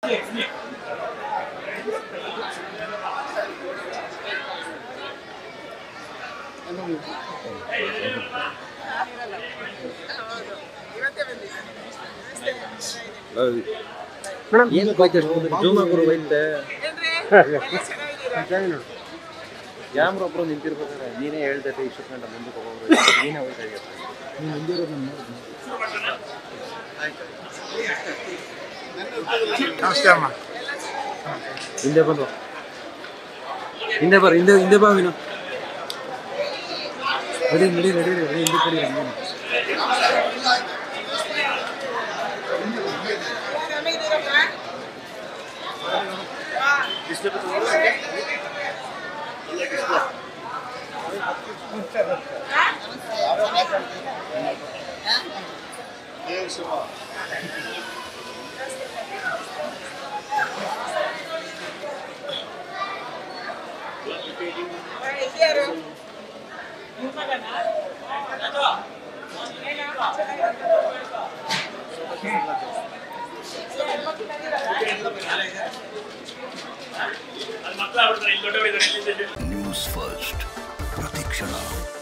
ಏನು ಬೈತೆ ಜೂಮ್ ಹಾಕೋರು ಬೈತೆ ಕ್ಯಾಮ್ರಾ ಒಬ್ರು ನಿಂತಿರ್ಬೇಕಾದ್ರೆ ನೀನೇ ಹೇಳ್ತೈತೆ ಇಷ್ಟು ಗಂಟೆ ಮುಂದಕ್ಕೆ ಹೋಗೋರು ನೀನೇ ಹೋಗ್ತಾ ಇದೆಯಾ ನೀನು ಮುಂದಿರೋದು ನಮಸ್ತೆ ಅಮ್ಮ ಹಿಂದೆ ಬಂದು ಹಿಂದೆ ಬರ ಹಿಂದೆ ಬಾ ನೀನು ನಡಿ ಹಿಂದೆ ಕಡಿ ನ್ಯೂಸ್ ಫಸ್ಟ್ ಪ್ರತಿಕ್ಷಣ.